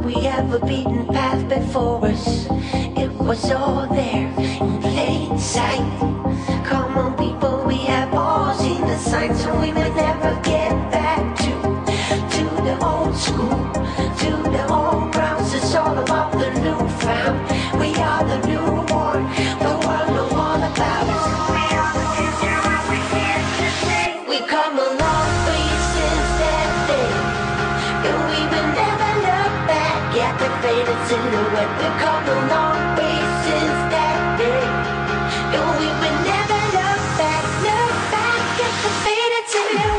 we have a beaten path before us. It was all there in plain sight. Come on people, we have all seen the signs, and we will never get back to the old school, to the old grounds. It's all about the new found. We are the newborn, the world know all about us. We are the future and we're here to stay. We come a long way since that day, and we will never look back at the faded silhouette. We come a long way since that day, and we will never look back at the faded silhouette.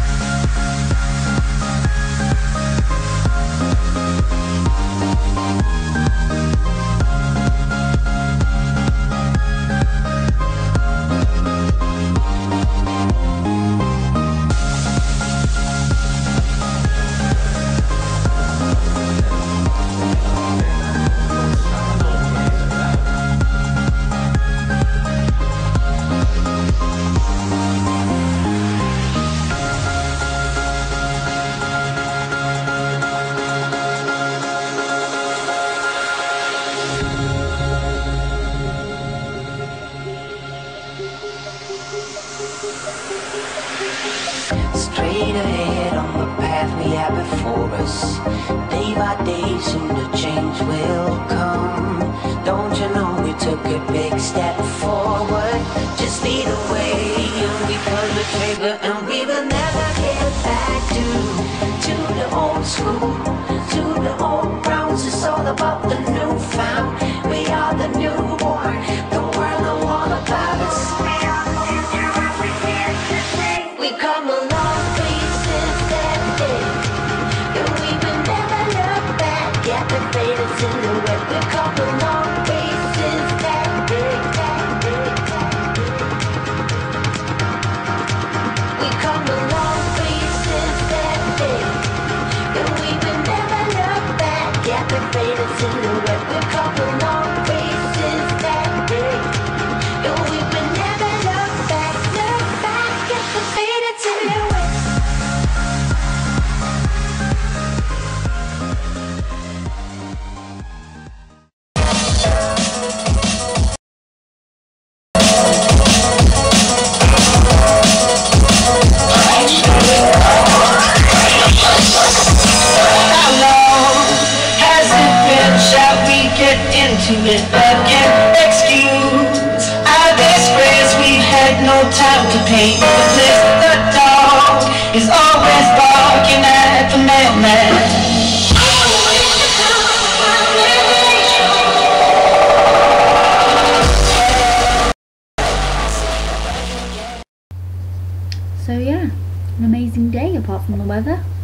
Straight ahead on the path we have before us. Day by day soon the change will come. Don't you know we took a big step forward? Just lead the way and we pull the trigger, and we will never get back to the old school, to the old grounds. It's all about the new found. We are the newborn, the world know all about us. We are the future and we're here to stay. We come along since that day, and we will never look back at the faded silhouette. We come a long way since that day, We come a long way since that day, and we will never look back at the faded silhouette. We come a long way since that day, and we will never look back at the faded silhouette. Again, excuse our disgrace. We've had no time to paint the place. The dog is always barking at the mailman. So yeah, an amazing day apart from the weather.